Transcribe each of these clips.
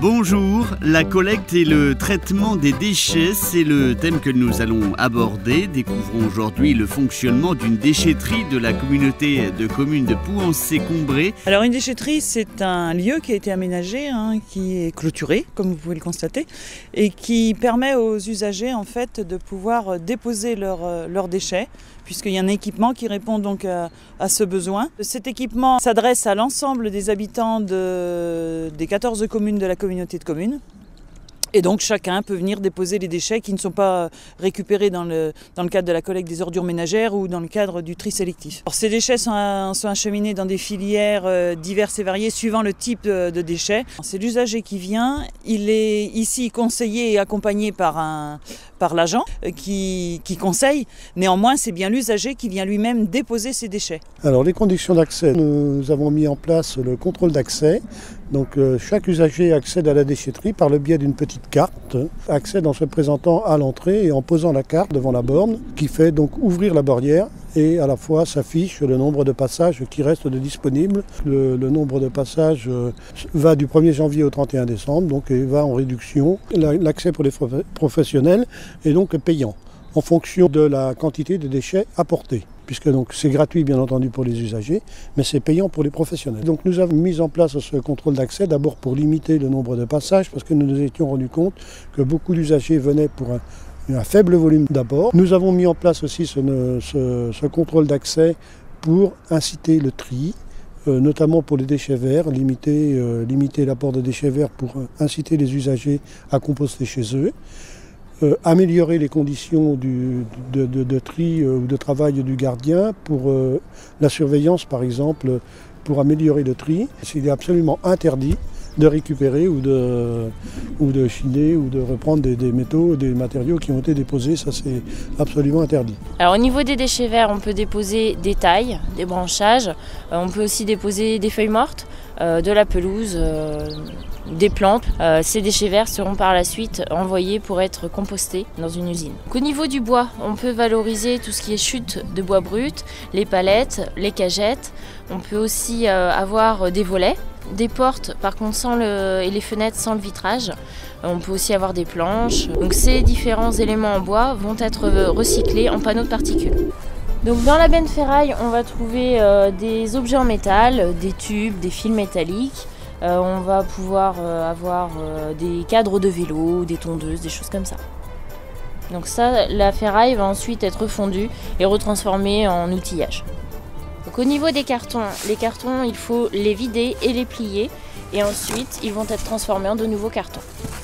Bonjour, la collecte et le traitement des déchets, c'est le thème que nous allons aborder. Découvrons aujourd'hui le fonctionnement d'une déchetterie de la communauté de communes de Pouancé-Combré. Alors une déchetterie, c'est un lieu qui a été aménagé, qui est clôturé, comme vous pouvez le constater, et qui permet aux usagers en fait de pouvoir déposer leurs déchets, puisqu'il y a un équipement qui répond donc à ce besoin. Cet équipement s'adresse à l'ensemble des habitants des 14 communes de la communauté de communes. Et donc chacun peut venir déposer les déchets qui ne sont pas récupérés dans le cadre de la collecte des ordures ménagères ou dans le cadre du tri sélectif. Alors, ces déchets sont acheminés dans des filières diverses et variées suivant le type de déchets. C'est l'usager qui vient, il est ici conseillé et accompagné par l'agent qui conseille. Néanmoins, c'est bien l'usager qui vient lui-même déposer ses déchets. Alors les conditions d'accès, nous avons mis en place le contrôle d'accès. Donc chaque usager accède à la déchetterie par le biais d'une petite carte, accède en se présentant à l'entrée et en posant la carte devant la borne, qui fait donc ouvrir la barrière et à la fois s'affiche le nombre de passages qui restent disponibles. Le nombre de passages va du 1er janvier au 31 décembre, donc il va en réduction. L'accès pour les professionnels est donc payant en fonction de la quantité de déchets apportés, puisque donc c'est gratuit bien entendu pour les usagers, mais c'est payant pour les professionnels. Donc nous avons mis en place ce contrôle d'accès d'abord pour limiter le nombre de passages, parce que nous nous étions rendus compte que beaucoup d'usagers venaient pour un faible volume d'apport. Nous avons mis en place aussi ce contrôle d'accès pour inciter le tri, notamment pour les déchets verts, limiter l'apport de déchets verts pour inciter les usagers à composter chez eux. Améliorer les conditions de tri ou de travail du gardien pour la surveillance par exemple, pour améliorer le tri. Il est absolument interdit de récupérer ou de chiner ou de reprendre des métaux, des matériaux qui ont été déposés, ça c'est absolument interdit. Alors au niveau des déchets verts, on peut déposer des tailles, des branchages, on peut aussi déposer des feuilles mortes, de la pelouse, des plantes. Ces déchets verts seront par la suite envoyés pour être compostés dans une usine. Donc, au niveau du bois, on peut valoriser tout ce qui est chute de bois brut, les palettes, les cagettes. On peut aussi avoir des volets, des portes par contre et les fenêtres sans le vitrage. On peut aussi avoir des planches. Donc ces différents éléments en bois vont être recyclés en panneaux de particules. Donc dans la benne ferraille, on va trouver des objets en métal, des tubes, des fils métalliques. On va pouvoir avoir des cadres de vélo, des tondeuses, des choses comme ça. Donc ça, la ferraille va ensuite être fondue et retransformée en outillage. Donc au niveau des cartons, les cartons, il faut les vider et les plier. Et ensuite, ils vont être transformés en de nouveaux cartons.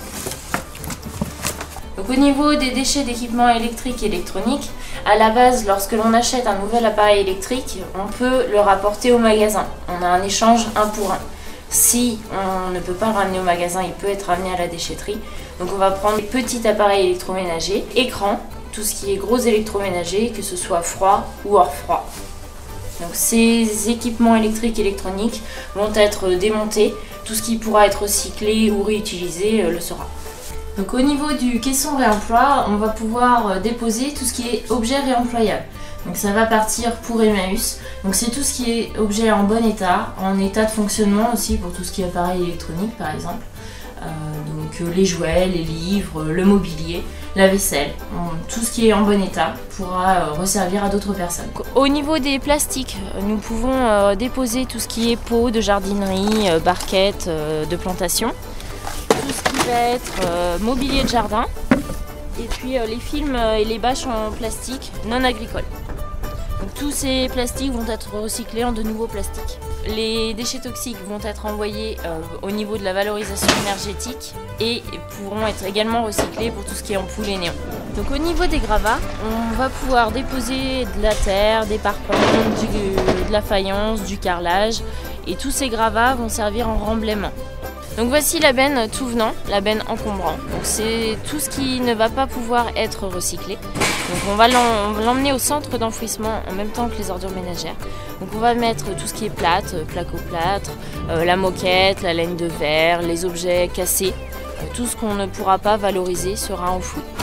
Donc au niveau des déchets d'équipements électriques et électroniques, à la base, lorsque l'on achète un nouvel appareil électrique, on peut le rapporter au magasin. On a un échange 1 pour 1. Si on ne peut pas le ramener au magasin, il peut être ramené à la déchetterie. Donc on va prendre des petits appareils électroménagers, écran, tout ce qui est gros électroménager, que ce soit froid ou hors froid. Donc ces équipements électriques et électroniques vont être démontés. Tout ce qui pourra être recyclé ou réutilisé le sera. Donc au niveau du caisson réemploi, on va pouvoir déposer tout ce qui est objet réemployable. Donc ça va partir pour Emmaüs. Donc c'est tout ce qui est objet en bon état, en état de fonctionnement aussi pour tout ce qui est appareil électronique par exemple. Donc les jouets, les livres, le mobilier, la vaisselle, tout ce qui est en bon état pourra resservir à d'autres personnes. Au niveau des plastiques, nous pouvons déposer tout ce qui est pots de jardinerie, barquettes de plantation, tout ce qui va être mobilier de jardin et puis les films et les bâches en plastique non agricoles. Donc, tous ces plastiques vont être recyclés en de nouveaux plastiques. Les déchets toxiques vont être envoyés au niveau de la valorisation énergétique et pourront être également recyclés pour tout ce qui est ampoules et néons. Donc au niveau des gravats, on va pouvoir déposer de la terre, des parpaings, de la faïence, du carrelage et tous ces gravats vont servir en remblaiement. Donc voici la benne tout venant, la benne encombrant. Donc c'est tout ce qui ne va pas pouvoir être recyclé. Donc on va l'emmener au centre d'enfouissement en même temps que les ordures ménagères. Donc on va mettre tout ce qui est plâtre, placo-plâtre, la moquette, la laine de verre, les objets cassés. Tout ce qu'on ne pourra pas valoriser sera enfoui.